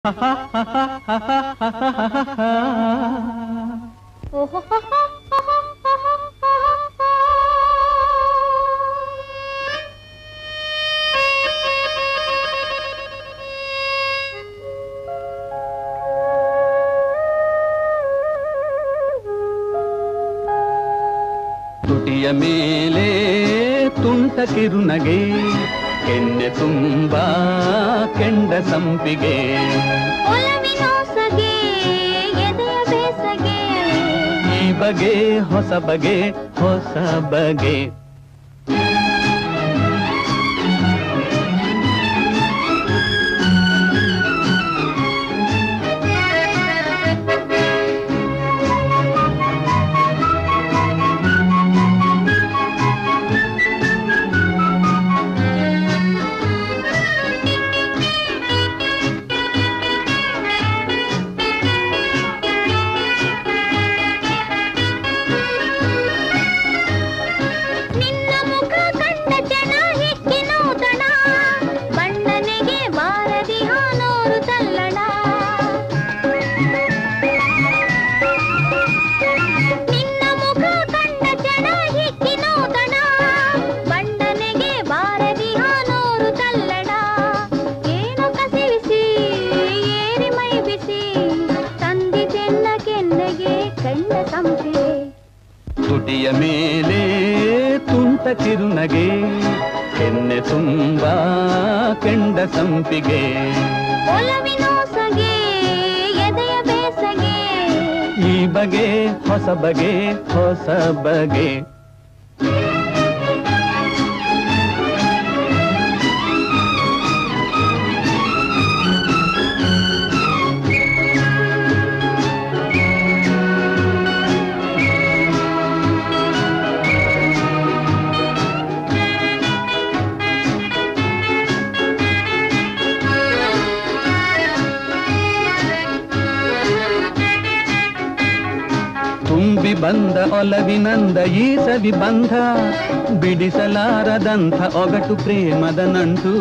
ತುಟಿಯ ಮೇಲೆ ತುಂಟ ಕಿರುನಗೆ, ಕೆನ್ನೆ ತುಂಬಾ ಕೆಂಡ ಸಂಪಿಗೆ, ಒಲವಿನೋಸಗೆ ಎದೆಯ ಬೇಸಗೆ, ಈ ಬಗೆ ಹೊಸ ಬಗೆ ಹೊಸ ಬಗೆ. ತುಟಿಯ ಮೇಲೆ ತುಂಟ ಕಿರುನಗೆ, ಕೆನ್ನೆ ತುಂಬಾ ಕೆಂಡ ಸಂಪಿಗೆ, ಒಲವಿನೋಸಗೆ ಎದೆಯ ಬೇಸಗೆ, ಈ ಬಗೆ ಹೊಸ ಬಗೆ ಹೊಸ ಬಗೆ. ತುಂಬಿ ಬಂದ ಒಲವಿನಂದ ಈ ಸವಿ ಬಂಧ, ಬಿಡಿಸಲಾರದಂಥ ಒಗಟು ಪ್ರೇಮದ ನಂಟು.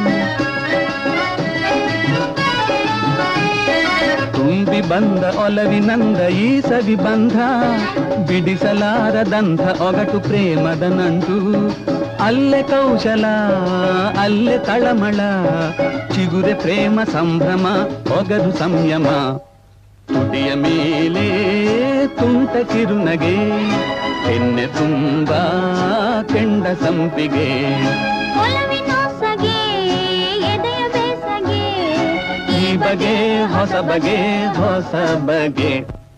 ತುಂಬಿ ಬಂದ ಒಲವಿನಂದ ಈ ಸವಿ ಬಂಧ, ಬಿಡಿಸಲಾರದಂಥ ಒಗಟು ಪ್ರೇಮದ ನಂಟು. ಅಲ್ಲೇ ಕೌಶಲ ಅಲ್ಲೇ ತಳಮಳ, ಚಿಗುರೆ ಪ್ರೇಮ ಸಂಭ್ರಮ ಒಗರು ಸಂಯಮ. ತುಟಿಯ ಮೇಲೆ ತುಂಟ ಕಿರುನಗೆ, ಕೆನ್ನೆ ತುಂಬಾ ಕೆಂಡ ಸಂಪಿಗೆ, ಒಲವಿನೋಸಗೆ ಎದೆಯ ಬೇಸಗೆ, ಈ ಬಗೆ ಹೊಸ ಬಗೆ ಹೊಸ ಬಗೆ.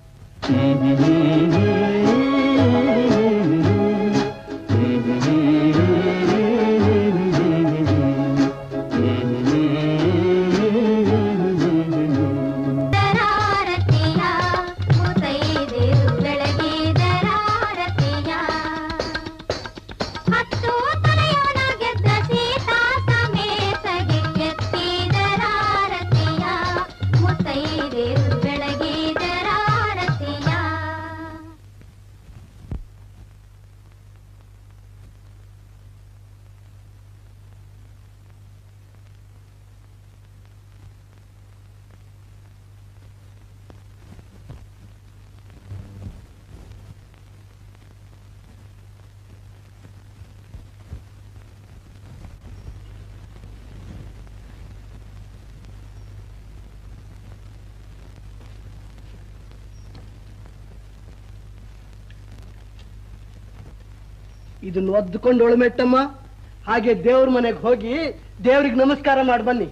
ಇದನ್ನು ಒದ್ದುಕೊಂಡು ಒಳಮೆಟ್ಟಮ್ಮ, ಹಾಗೆ ದೇವ್ರ ಮನೆಗೆ ಹೋಗಿ ದೇವ್ರಿಗೆ ನಮಸ್ಕಾರ ಮಾಡಿ ಬನ್ನಿ.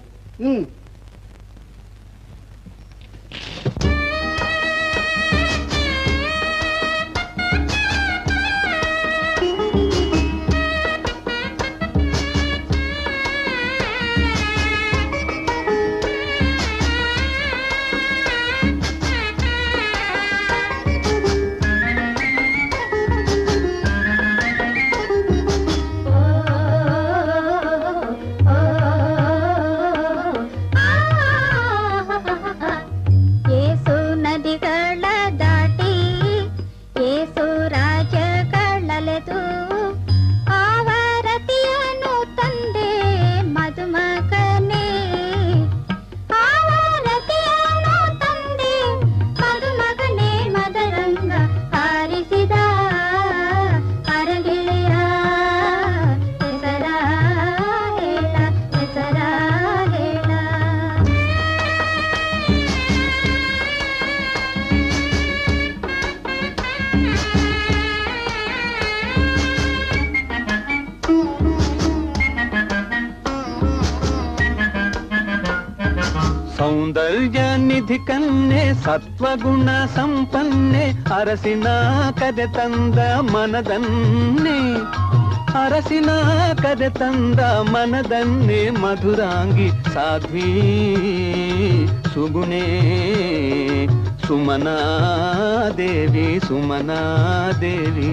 ಸೌಂದರ್ಯ ನಿಧಿ ಕನ್ಯೆ ಸತ್ವಗುಣ ಸಂಪನ್ನೆ ಅರಸಿನ ಕದೆ ತಂದ ಮನದನ್ನೇ ಅರಸಿನ ಕದೆ ತಂದ ಮನದನ್ನೇ ಮಧುರಾಂಗಿ ಸಾಧ್ವಿ ಸುಗುಣೇ ಸುಮನಾ ದೇವಿ ಸುಮನಾ ದೇವಿ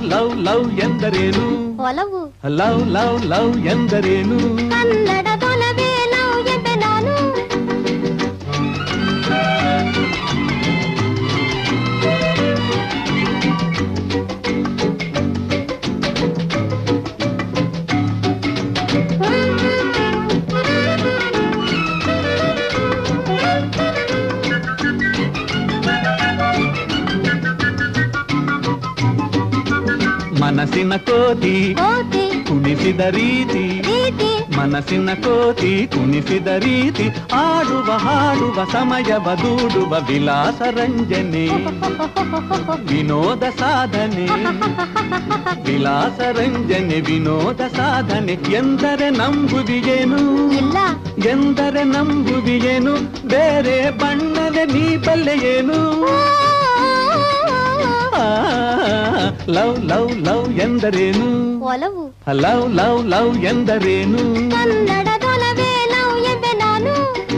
ಲವ್ ಲವ್ ಎಂದರೇನು ಒಲವು ಲವ್ ಲವ್ ಲವ್ ಎಂದರೇನು ಕನ್ನಡದೊಲವೇ ಲವ್ ಎಂಬೆ ನಾನು ಮನಸ್ಸಿನ ಕೋತಿ ಕೋತಿ ಕುಣಿಸಿದ ರೀತಿ ರೀತಿ ಮನಸ್ಸಿನ ಕೋತಿ ಕುಣಿಸಿದ ರೀತಿ ಆಡುವ ಹಾಡುವ ಸಮಯವ ದೂಡುವ ವಿಲಾಸ ರಂಜನೆ ವಿನೋದ ಸಾಧನೆ ವಿಲಾಸ ರಂಜನೆ ವಿನೋದ ಸಾಧನೆ ಎಂದರೆ ನಂಬುವಿಯೇನು ಇಲ್ಲ ಎಂದರೆ ನಂಬುವಿಯೇನು ಬೇರೆ ಬಣ್ಣದ ನೀ ಬಲ್ಲೆಯೇನು ಲವ್ ಲವ್ ಲವ್ ಎಂದರೇನು ಒಲವು ಲವ್ ಲವ್ ಲವ್ ಎಂದರೇನು ಕನ್ನಡದೊಲವೇ ಲವ್ ಎಂಬೆ ನಾನು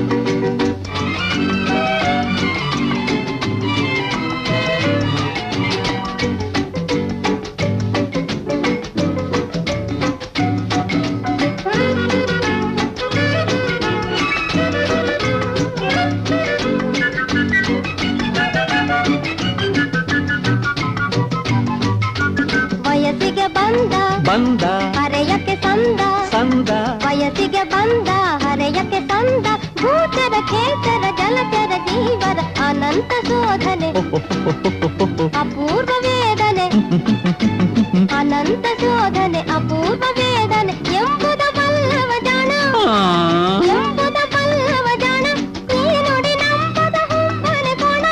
ವಯಸ್ಸಿಗೆ ಬಂದ ಬಂದ ಹರೆಯಕ್ಕೆ ಸಂದ ಸಂದ ವಯಸ್ಸಿಗೆ ಬಂದ ಹರೆಯಕ್ಕೆ ಸಂದ ಭೂಚರ ಖೇಚರ ಜಲಚರ ಜೀವರ ಅನಂತ ಶೋಧನೆ ಅಪೂರ್ವ ವೇದನೆ ಅನಂತ ಶೋಧನೆ ಅಪೂರ್ವ ವೇದನೆ ಎಂಬುದ ಬಲ್ಲವ ಜಾಣ ಎಂಬುದ ಬಲ್ಲವ ಜಾಣ ಈ ನುಡಿ ನಂಬದ ಹುಬ್ಬನೆ ಕೋಣ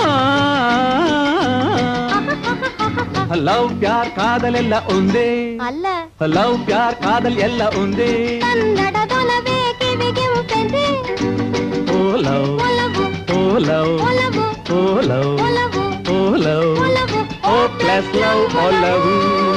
ಲವ್ ಪ್ಯಾರ್ ಕಾದಲೆಲ್ಲ ಒಂದೇ ಅಲ್ಲ ಲವ್ ಪ್ಯಾರ್ ಕಾದಲ್ ಎಲ್ಲ ಒಂದೇ ಕನ್ನಡದೊಲವೇ ಕಿವಿಗೆ ಉಪೆಂದೆ ಓ ಲವ್ ಒಲವು ಓ ಲವ್ ಒಲವು ಓ ಲವ್ ಒಲವು ಓ ಲವ್ ಒಲವು ಓ ಪ್ಲಸ್ ಲವ್ ಒಲವು